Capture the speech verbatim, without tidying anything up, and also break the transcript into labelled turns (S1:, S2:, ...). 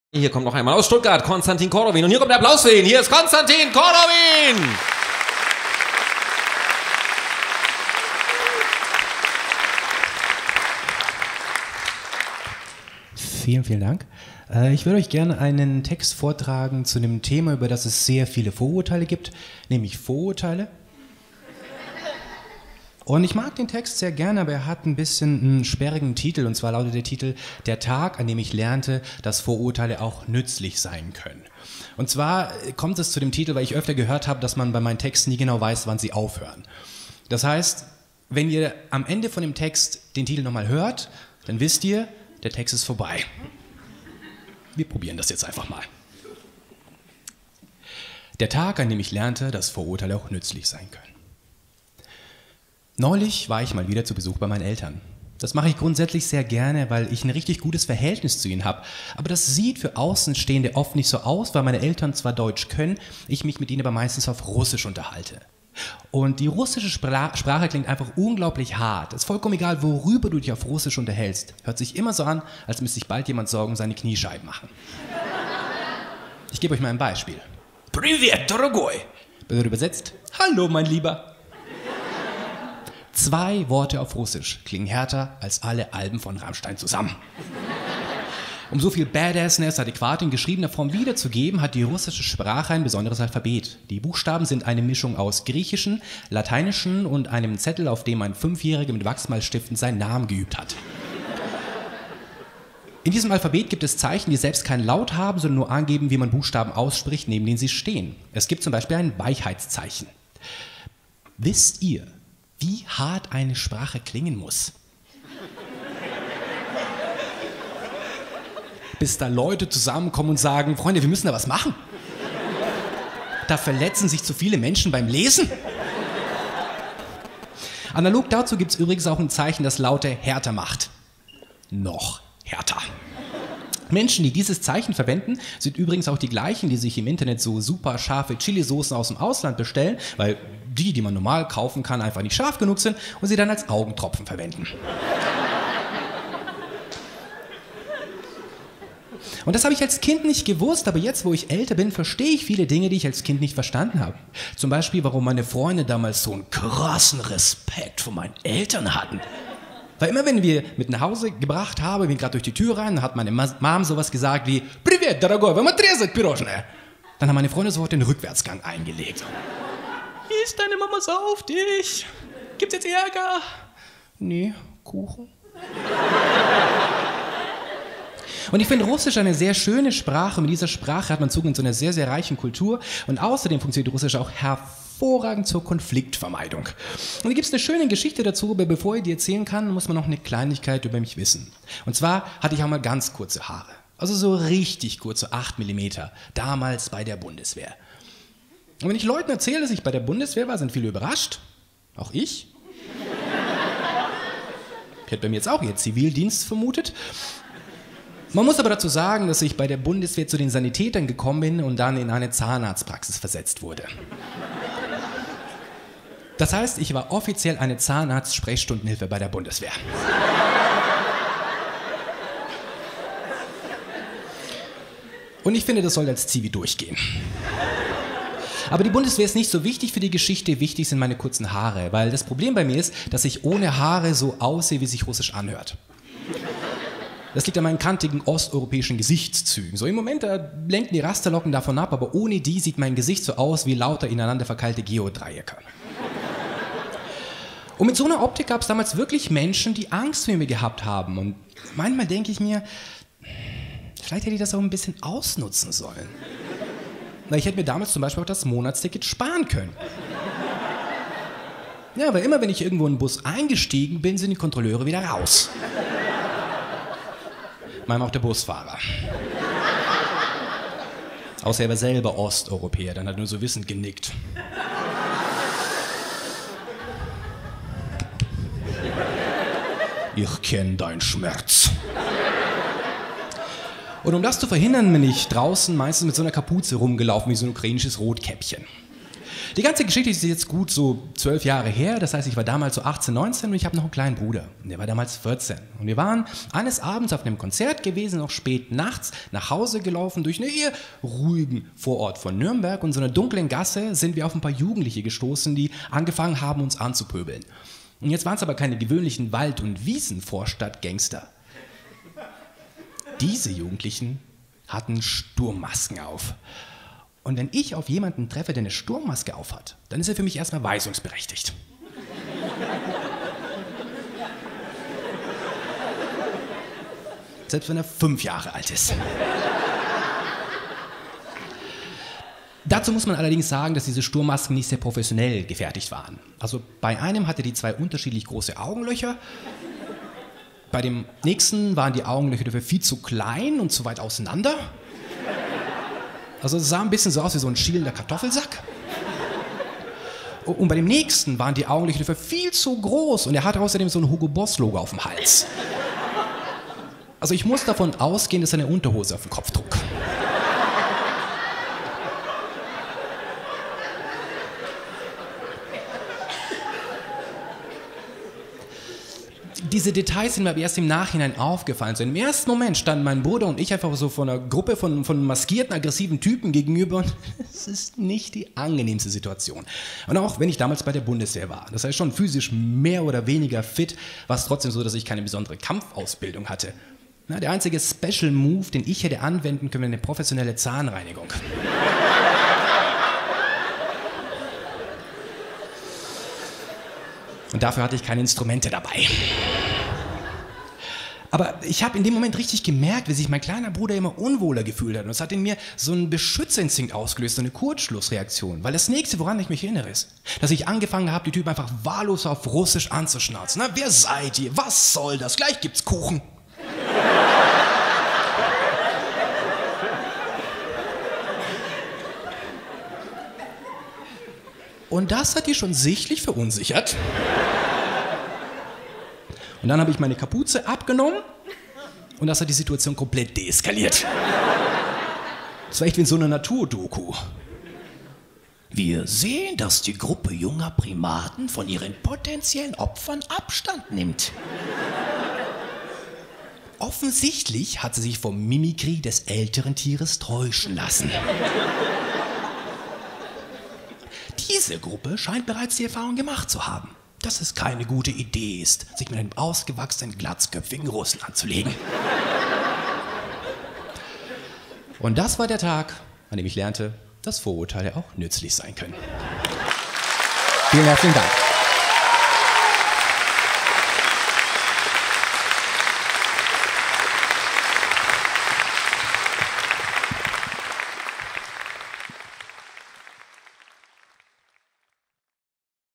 S1: Hier kommt noch einmal aus Stuttgart Konstantin Kordowin. Und hier kommt der Applaus für ihn. Hier ist Konstantin Kordowin!
S2: Vielen, vielen Dank. Ich würde euch gerne einen Text vortragen zu einem Thema, über das es sehr viele Vorurteile gibt, nämlich Vorurteile. Und ich mag den Text sehr gerne, aber er hat ein bisschen einen sperrigen Titel, und zwar lautet der Titel „Der Tag, an dem ich lernte, dass Vorurteile auch nützlich sein können“. Und zwar kommt es zu dem Titel, weil ich öfter gehört habe, dass man bei meinen Texten nie genau weiß, wann sie aufhören. Das heißt, wenn ihr am Ende von dem Text den Titel nochmal hört, dann wisst ihr, der Text ist vorbei. Wir probieren das jetzt einfach mal. Der Tag, an dem ich lernte, dass Vorurteile auch nützlich sein können. Neulich war ich mal wieder zu Besuch bei meinen Eltern. Das mache ich grundsätzlich sehr gerne, weil ich ein richtig gutes Verhältnis zu ihnen habe. Aber das sieht für Außenstehende oft nicht so aus, weil meine Eltern zwar Deutsch können, ich mich mit ihnen aber meistens auf Russisch unterhalte. Und die russische Spra- Sprache klingt einfach unglaublich hart. Es ist vollkommen egal, worüber du dich auf Russisch unterhältst. Hört sich immer so an, als müsste sich bald jemand Sorgen um seine Kniescheiben machen. Ich gebe euch mal ein Beispiel. Привет, дорогой! Bedeutet übersetzt, hallo mein Lieber. Zwei Worte auf Russisch klingen härter als alle Alben von Rammstein zusammen. Um so viel Badassness adäquat in geschriebener Form wiederzugeben, hat die russische Sprache ein besonderes Alphabet. Die Buchstaben sind eine Mischung aus Griechischen, Lateinischen und einem Zettel, auf dem ein Fünfjähriger mit Wachsmalstiften seinen Namen geübt hat. In diesem Alphabet gibt es Zeichen, die selbst keinen Laut haben, sondern nur angeben, wie man Buchstaben ausspricht, neben denen sie stehen. Es gibt zum Beispiel ein Weichheitszeichen. Wisst ihr, wie hart eine Sprache klingen muss? Bis da Leute zusammenkommen und sagen, Freunde, wir müssen da was machen. Da verletzen sich zu viele Menschen beim Lesen. Analog dazu gibt es übrigens auch ein Zeichen, das Laute härter macht. Noch härter. Menschen, die dieses Zeichen verwenden, sind übrigens auch die gleichen, die sich im Internet so super scharfe Chilisoßen aus dem Ausland bestellen, weil die, die man normal kaufen kann, einfach nicht scharf genug sind und sie dann als Augentropfen verwenden. Und das habe ich als Kind nicht gewusst, aber jetzt, wo ich älter bin, verstehe ich viele Dinge, die ich als Kind nicht verstanden habe. Zum Beispiel, warum meine Freunde damals so einen krassen Respekt vor meinen Eltern hatten. Weil immer, wenn wir mit nach Hause gebracht haben, wir gerade durch die Tür rein, dann hat meine Mom sowas gesagt wie „Привет, дорогой, вам отрезать пирожное?" Dann haben meine Freunde sofort den Rückwärtsgang eingelegt. Ist deine Mama sauer auf dich? Gibt's jetzt Ärger? Nee, Kuchen. Und ich finde Russisch eine sehr schöne Sprache. Mit dieser Sprache hat man Zugang zu einer sehr, sehr reichen Kultur. Und außerdem funktioniert Russisch auch hervorragend zur Konfliktvermeidung. Und da gibt es eine schöne Geschichte dazu, aber bevor ich die erzählen kann, muss man noch eine Kleinigkeit über mich wissen. Und zwar hatte ich auch mal ganz kurze Haare. Also so richtig kurze, acht Millimeter. Damals bei der Bundeswehr. Und wenn ich Leuten erzähle, dass ich bei der Bundeswehr war, sind viele überrascht. Auch ich. Ich hätte bei mir jetzt auch ihr Zivildienst vermutet. Man muss aber dazu sagen, dass ich bei der Bundeswehr zu den Sanitätern gekommen bin und dann in eine Zahnarztpraxis versetzt wurde. Das heißt, ich war offiziell eine Zahnarzt-Sprechstundenhilfe bei der Bundeswehr. Und ich finde, das soll als Zivi durchgehen. Aber die Bundeswehr ist nicht so wichtig für die Geschichte, wichtig sind meine kurzen Haare, weil das Problem bei mir ist, dass ich ohne Haare so aussehe, wie sich Russisch anhört. Das liegt an meinen kantigen osteuropäischen Gesichtszügen. So im Moment, da lenken die Rasterlocken davon ab, aber ohne die sieht mein Gesicht so aus wie lauter ineinander verkeilte Geodreiecke. Und mit so einer Optik gab es damals wirklich Menschen, die Angst vor mir gehabt haben. Und manchmal denke ich mir, vielleicht hätte ich das auch ein bisschen ausnutzen sollen. Na, ich hätte mir damals zum Beispiel auch das Monatsticket sparen können. Ja, aber immer wenn ich irgendwo in den Bus eingestiegen bin, sind die Kontrolleure wieder raus. Manchmal auch der Busfahrer. Außer er war selber Osteuropäer, dann hat er nur so wissend genickt. Ich kenne deinen Schmerz. Und um das zu verhindern, bin ich draußen meistens mit so einer Kapuze rumgelaufen, wie so ein ukrainisches Rotkäppchen. Die ganze Geschichte ist jetzt gut so zwölf Jahre her, das heißt, ich war damals so achtzehn, neunzehn und ich habe noch einen kleinen Bruder. Und der war damals vierzehn. Und wir waren eines Abends auf einem Konzert gewesen, noch spät nachts, nach Hause gelaufen durch einen eher ruhigen Vorort von Nürnberg und so einer dunklen Gasse sind wir auf ein paar Jugendliche gestoßen, die angefangen haben, uns anzupöbeln. Und jetzt waren es aber keine gewöhnlichen Wald- und Wiesenvorstadt-Gangster. Diese Jugendlichen hatten Sturmmasken auf. Und wenn ich auf jemanden treffe, der eine Sturmmaske aufhat, dann ist er für mich erstmal weisungsberechtigt. Selbst wenn er fünf Jahre alt ist. Dazu muss man allerdings sagen, dass diese Sturmmasken nicht sehr professionell gefertigt waren. Also bei einem hatte die zwei unterschiedlich große Augenlöcher. Bei dem nächsten waren die Augenlöcher dafür viel zu klein und zu weit auseinander. Also es sah ein bisschen so aus wie so ein schielender Kartoffelsack. Und bei dem nächsten waren die Augenlöcher dafür viel zu groß und er hatte außerdem so ein Hugo Boss Logo auf dem Hals. Also ich muss davon ausgehen, dass er eine Unterhose auf dem Kopf trug. Diese Details sind mir aber erst im Nachhinein aufgefallen. So im ersten Moment standen mein Bruder und ich einfach so vor einer Gruppe von, von maskierten, aggressiven Typen gegenüber und es ist nicht die angenehmste Situation. Und auch wenn ich damals bei der Bundeswehr war, das heißt schon physisch mehr oder weniger fit, war es trotzdem so, dass ich keine besondere Kampfausbildung hatte. Na, der einzige Special Move, den ich hätte anwenden können, wäre eine professionelle Zahnreinigung. Und dafür hatte ich keine Instrumente dabei. Aber ich habe in dem Moment richtig gemerkt, wie sich mein kleiner Bruder immer unwohler gefühlt hat. Und es hat in mir so einen Beschützerinstinkt ausgelöst, so eine Kurzschlussreaktion. Weil das nächste, woran ich mich erinnere, ist, dass ich angefangen habe, die Typen einfach wahllos auf Russisch anzuschnauzen. Na, wer seid ihr? Was soll das? Gleich gibt's Kuchen. Und das hat die schon sichtlich verunsichert. Und dann habe ich meine Kapuze abgenommen und das hat die Situation komplett deeskaliert. Das war echt wie in so einer Naturdoku. Wir sehen, dass die Gruppe junger Primaten von ihren potenziellen Opfern Abstand nimmt. Offensichtlich hat sie sich vom Mimikry des älteren Tieres täuschen lassen. Diese Gruppe scheint bereits die Erfahrung gemacht zu haben, dass es keine gute Idee ist, sich mit einem ausgewachsenen, glatzköpfigen Russen anzulegen. Und das war der Tag, an dem ich lernte, dass Vorurteile auch nützlich sein können. Vielen herzlichen Dank.